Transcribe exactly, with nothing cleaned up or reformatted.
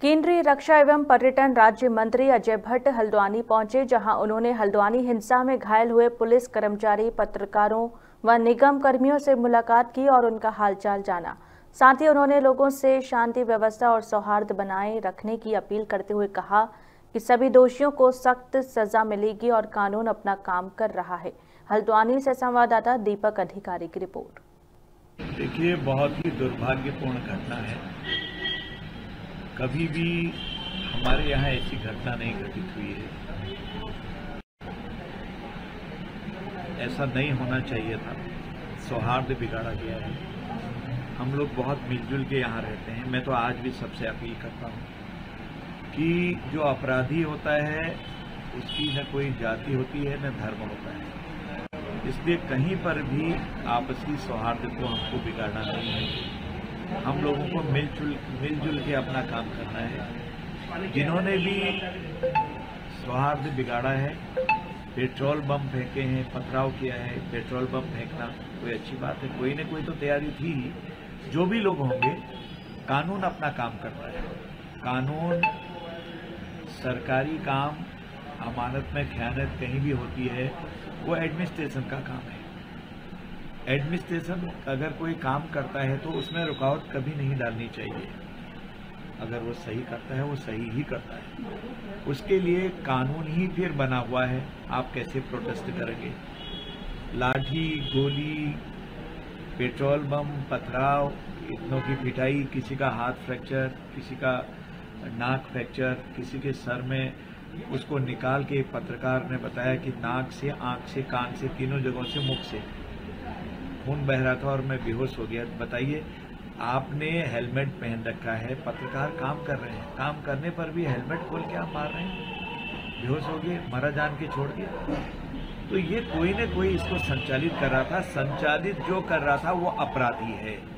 केंद्रीय रक्षा एवं पर्यटन राज्य मंत्री अजय भट्ट हल्द्वानी पहुंचे, जहां उन्होंने हल्द्वानी हिंसा में घायल हुए पुलिस कर्मचारी, पत्रकारों व निगम कर्मियों से मुलाकात की और उनका हालचाल जाना। साथ ही उन्होंने लोगों से शांति व्यवस्था और सौहार्द बनाए रखने की अपील करते हुए कहा कि सभी दोषियों को सख्त सजा मिलेगी और कानून अपना काम कर रहा है। हल्द्वानी से संवाददाता दीपक अधिकारी की रिपोर्ट। देखिए, बहुत ही दुर्भाग्यपूर्ण घटना है। कभी भी हमारे यहाँ ऐसी घटना नहीं घटित हुई है। ऐसा नहीं होना चाहिए था। सौहार्द बिगाड़ा गया है। हम लोग बहुत मिलजुल के यहाँ रहते हैं। मैं तो आज भी सबसे अपील करता हूँ कि जो अपराधी होता है उसकी न कोई जाति होती है न धर्म होता है, इसलिए कहीं पर भी आपसी सौहार्द को हमको बिगाड़ना नहीं है। हम लोगों को मिलजुल मिलजुल के अपना काम करना है। जिन्होंने भी सौहार्द बिगाड़ा है, पेट्रोल बम फेंके हैं, पथराव किया है, पेट्रोल बम फेंकना कोई अच्छी बात है, कोई न कोई तो तैयारी थी। जो भी लोग होंगे, कानून अपना काम कर रहा है। कानून, सरकारी काम, अमानत में खयानत कहीं भी होती है, वो एडमिनिस्ट्रेशन का काम है। एडमिनिस्ट्रेशन अगर कोई काम करता है तो उसमें रुकावट कभी नहीं डालनी चाहिए। अगर वो सही करता है वो सही ही करता है। उसके लिए कानून ही फिर बना हुआ है। आप कैसे प्रोटेस्ट करेंगे? लाठी, गोली, पेट्रोल बम, पथराव, इतनों की पिटाई, किसी का हाथ फ्रैक्चर, किसी का नाक फ्रैक्चर, किसी के सर में, उसको निकाल के पत्रकार ने बताया कि नाक से, आंख से, कान से, तीनों जगहों से, मुख से खून बह रहा था और मैं बेहोश हो गया। बताइए, आपने हेलमेट पहन रखा है, पत्रकार काम कर रहे हैं, काम करने पर भी हेलमेट खोल के आप मार रहे हैं, बेहोश हो गए, मरा जान के छोड़ दिए। तो ये कोई न कोई इसको संचालित कर रहा था। संचालित जो कर रहा था वो अपराधी है।